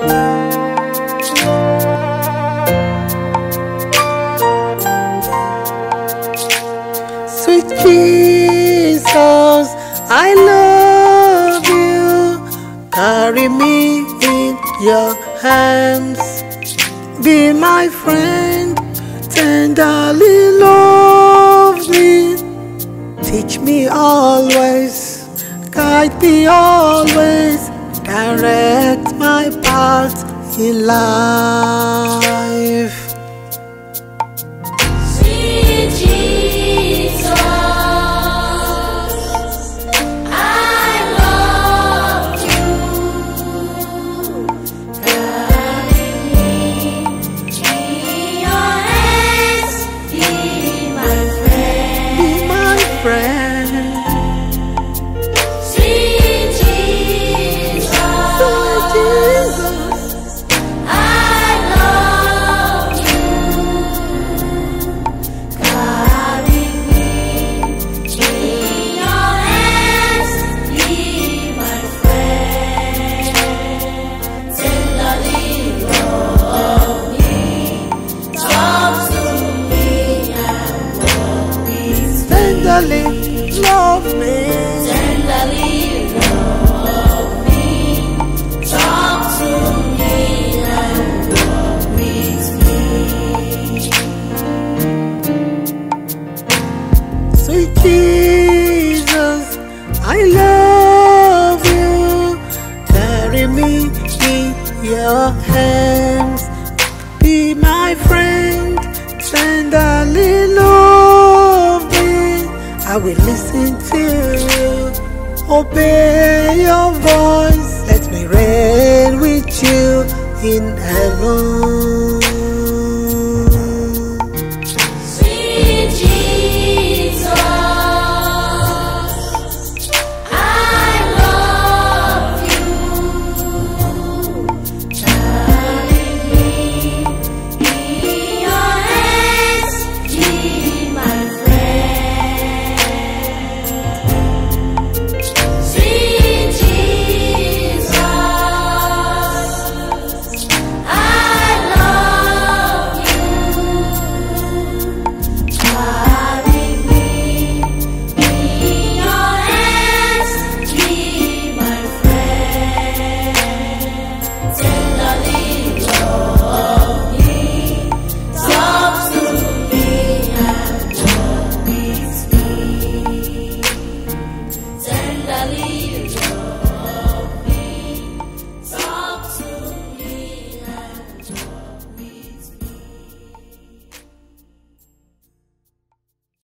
Sweet Jesus, I love you. Carry me in your hands. Be my friend, tenderly love me. Teach me always, guide me always. Direct my path in life. Tenderly love me. Tenderly love me. Talk to me and walk with me. Sweet Jesus, I love you. Carry me in your hands. Be my friend, tenderly love me. I will listen to you, obey your voice. Let me reign with you in heaven.